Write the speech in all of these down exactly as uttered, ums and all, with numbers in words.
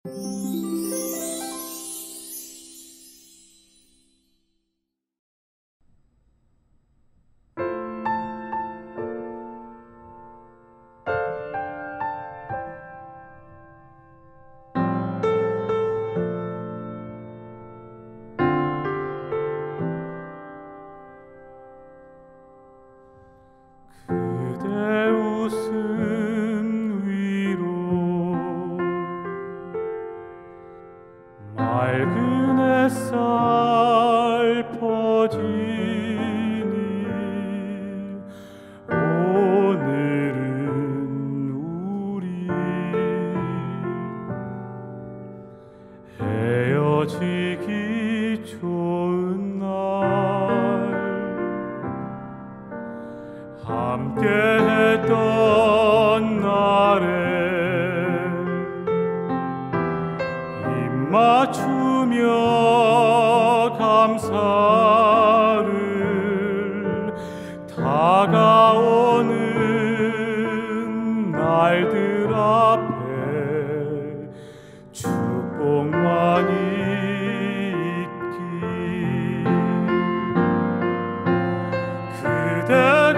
맑은 햇살 퍼지니 오늘은 우리 헤어지기 좋은 날 함께 했던 날에 맞추며 감사를 다가오는 날들 앞에 축복만이 있길 그대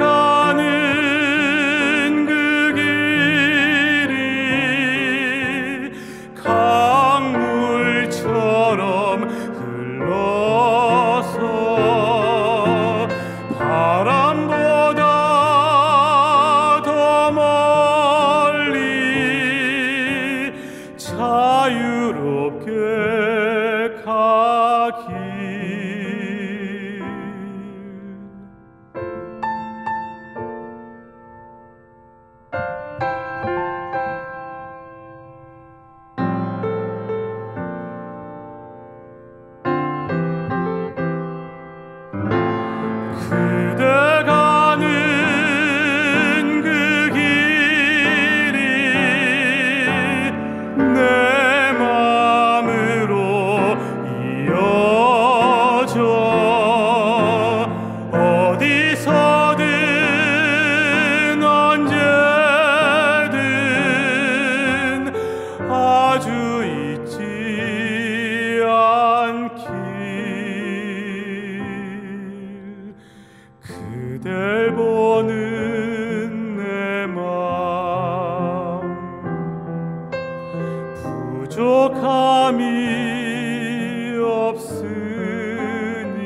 가는 그 길이 강물처럼 흘러서 바람보다 더 멀리 자유롭게 가길 그대 가는 그 길이 내 맘으로 이어져 어디서든 언제든 아주 잊지 않길 그댈 보는 내 맘 부족함이 없으니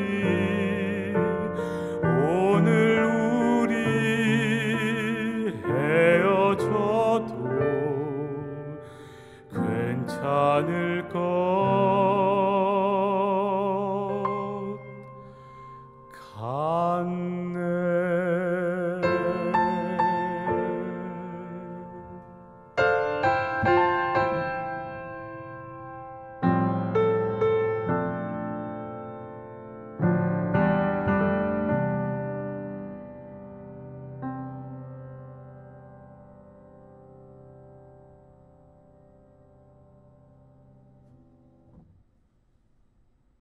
오늘 우리 헤어져도 괜찮을 것 같네.